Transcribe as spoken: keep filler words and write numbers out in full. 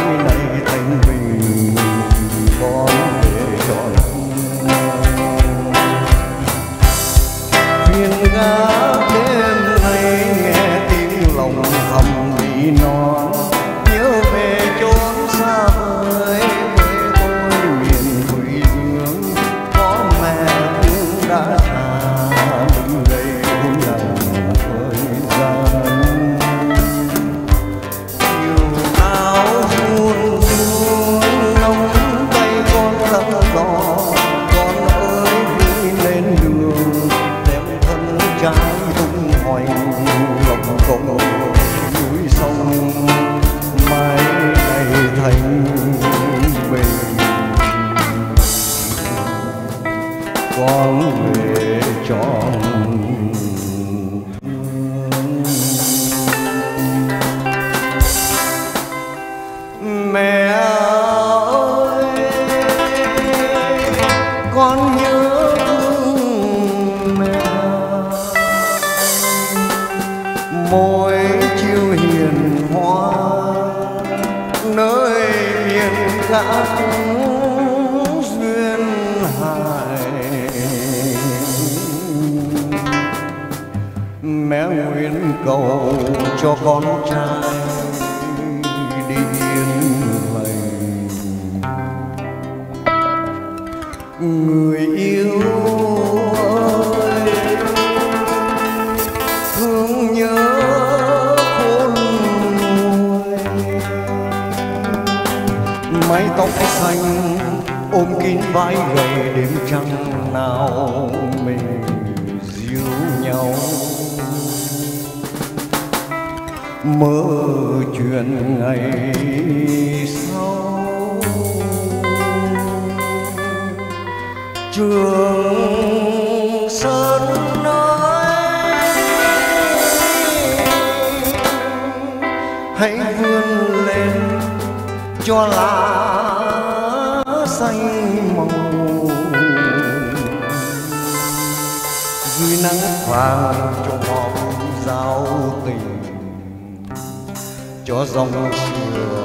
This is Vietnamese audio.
này thành bình con về trọn phiên gác đêm nay nghe tiếng lòng thầm đi non nhớ về chốn xa vời quê tôi miền Thủy Dương có mẹ đã già mình đây cũng là thời gian chiều áo run run nóng tay con lắc gió con ơi đi lên đường đem thân trái tung hoành lòng cộng núi sông mai này thành bình con về trọn mẹ ơi con nhớ mẹ mỗi chiều hiền hoa nơi miền gác duyên hải mẹ nguyện cầu cho con trai đi yên lành người yêu ơi thương nhớ khôn nguôi mái tóc xanh ôm kín vai gầy đêm trăng nào mình dìu nhau mơ chuyện ngày sau Trường Sơn ơi hãy vươn lên cho lá xanh màu dưới nắng vàng cho hòm giao tình cho dòng sương